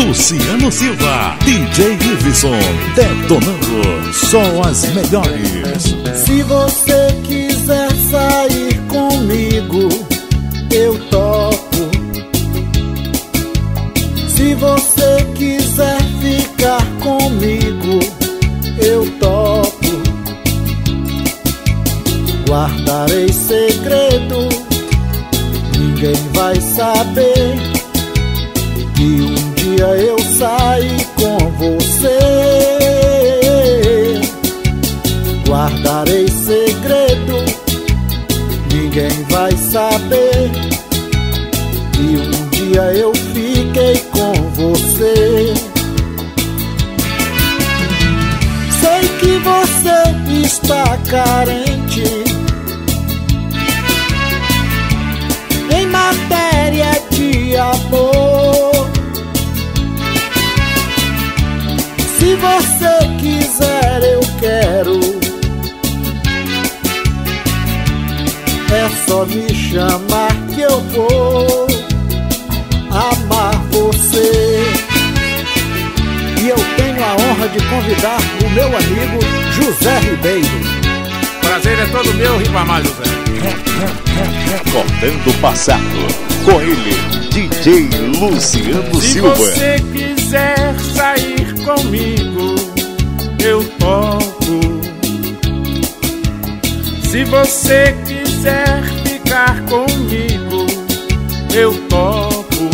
Luciano Silva, DJ Iveson, detonando só as melhores. Se você quiser sair comigo, eu topo. Se você quiser ficar comigo, eu topo. Guardarei segredo, ninguém vai saber que um dia eu saí com você. Guardarei segredo, ninguém vai saber que um dia eu fiquei com você. Sei que você está carente em matéria de amor. Se você quiser, eu quero. É só me chamar que eu vou amar você. E eu tenho a honra de convidar o meu amigo José Ribeiro. Prazer é todo meu, Ribamar José. Recordando o passado, com ele, DJ Luciano Silva. Se você quiser sair comigo, eu topo. Se você quiser ficar comigo, eu topo.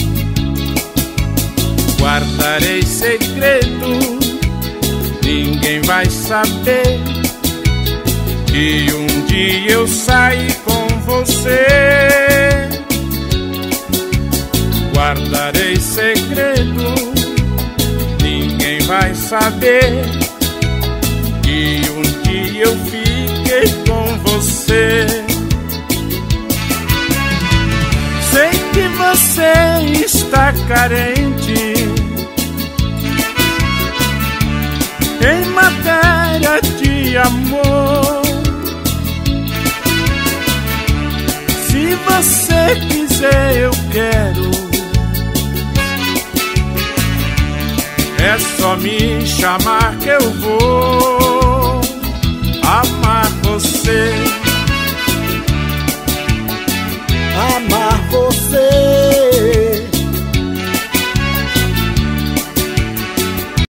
Guardarei segredo, ninguém vai saber que um dia eu saí com você. Guardarei segredo, ninguém vai saber que um dia eu fiquei com você. Sei que você está carente em matéria de amor. Se você quiser, eu quero. É só me chamar que eu